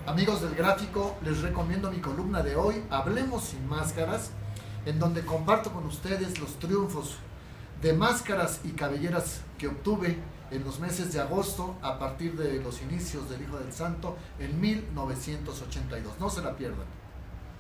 Amigos del gráfico, les recomiendo mi columna de hoy, Hablemos sin máscaras, en donde comparto con ustedes los triunfos de máscaras y cabelleras que obtuve en los meses de agosto a partir de los inicios del Hijo del Santo en 1982. No se la pierdan.